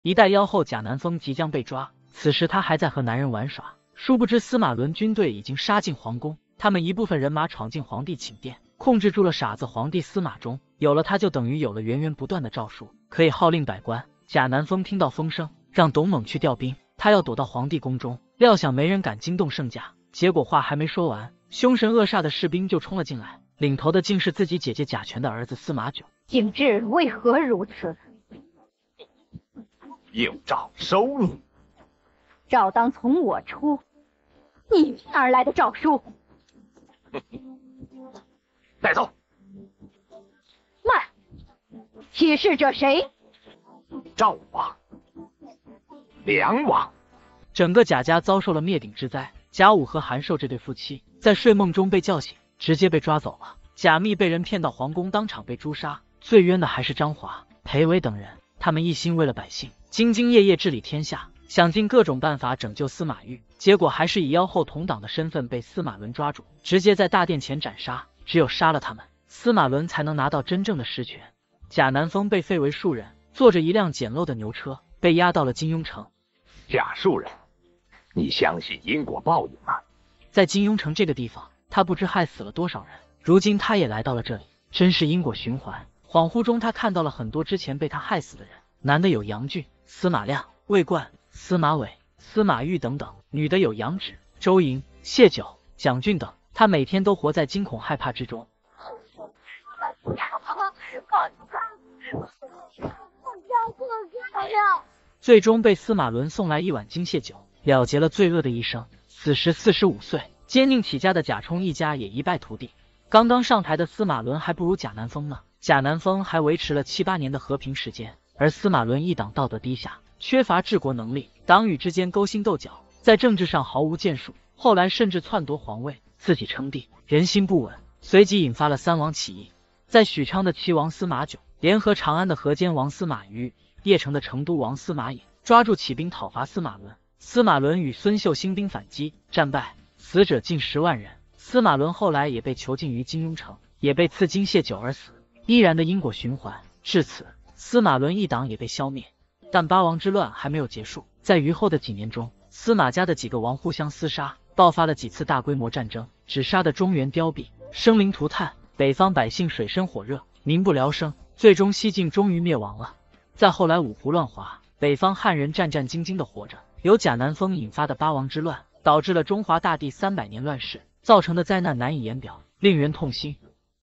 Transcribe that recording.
一代妖后贾南风即将被抓，此时他还在和男人玩耍，殊不知司马伦军队已经杀进皇宫，他们一部分人马闯进皇帝寝殿，控制住了傻子皇帝司马衷。有了他，就等于有了源源不断的诏书，可以号令百官。贾南风听到风声，让董猛去调兵，他要躲到皇帝宫中，料想没人敢惊动圣驾。结果话还没说完，凶神恶煞的士兵就冲了进来，领头的竟是自己姐姐贾全的儿子司马炯。 景致为何如此？ 有诏收你。 诏当从我出，你哪儿来的诏书？ 带走。 慢，起事者谁？ 赵王、梁王。 整个贾家遭受了灭顶之灾。贾武和韩寿这对夫妻在睡梦中被叫醒，直接被抓走了。贾密被人骗到皇宫，当场被诛杀。最冤的还是张华、裴伟等人，他们一心为了百姓，兢兢业业治理天下，想尽各种办法拯救司马懿，结果还是以妖后同党的身份被司马伦抓住，直接在大殿前斩杀。只有杀了他们，司马伦才能拿到真正的实权。贾南风被废为庶人，坐着一辆简陋的牛车，被押到了金庸城。 贾庶人，你相信因果报应吗？ 在金庸城这个地方，他不知害死了多少人，如今他也来到了这里，真是因果循环。恍惚中，他看到了很多之前被他害死的人，男的有杨俊、司马亮、魏冠、司马伟、司马懿等等，女的有杨芷、周莹、谢九、蒋俊等。他每天都活在惊恐害怕之中。最终被司马伦送来一碗金屑酒，了结了罪恶的一生。此时45岁，坚定起家的贾充一家也一败涂地。刚刚上台的司马伦还不如贾南风呢。贾南风还维持了7、8年的和平时间，而司马伦一党道德低下，缺乏治国能力，党羽之间勾心斗角，在政治上毫无建树，后来甚至篡夺皇位，自己称帝，人心不稳，随即引发了3王起义。在许昌的齐王司马炯联合长安的河间王司马懿、邺城的成都王司马颖，抓住起兵讨伐司马伦。司马伦与孙秀兴兵反击，战败，死者近10万人。司马伦后来也被囚禁于金庸城，也被赐金屑酒而死。依然的因果循环，至此司马伦一党也被消灭。但八王之乱还没有结束，在余后的几年中，司马家的几个王互相厮杀，爆发了几次大规模战争，只杀得中原凋敝，生灵涂炭，北方百姓水深火热，民不聊生，最终西晋终于灭亡了。再后来五胡乱华，北方汉人战战兢兢的活着，由贾南风引发的八王之乱，导致了中华大地300年乱世，造成的灾难难以言表，令人痛心。